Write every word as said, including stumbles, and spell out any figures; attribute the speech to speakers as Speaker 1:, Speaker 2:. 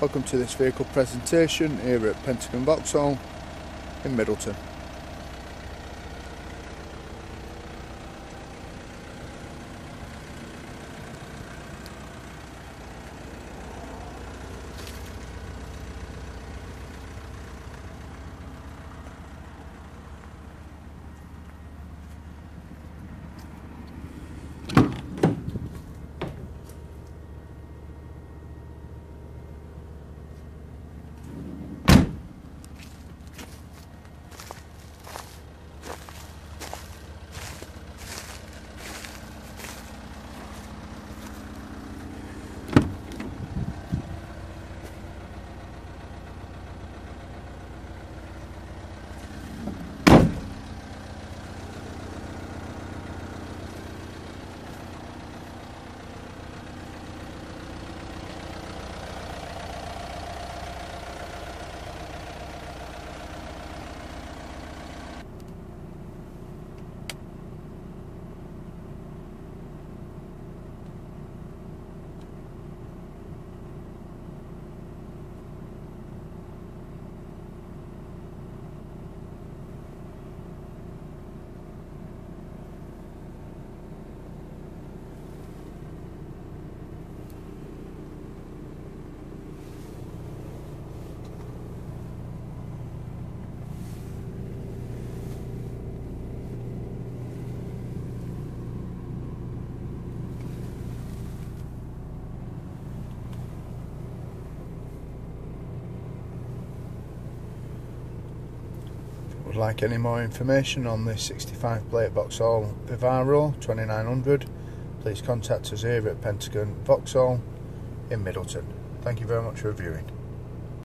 Speaker 1: Welcome to this vehicle presentation here at Pentagon Vauxhall in Middleton. Would like any more information on this sixty-five plate Vauxhall Vivaro twenty-nine hundred, please contact us here at Pentagon Vauxhall in Middleton. Thank you very much for viewing.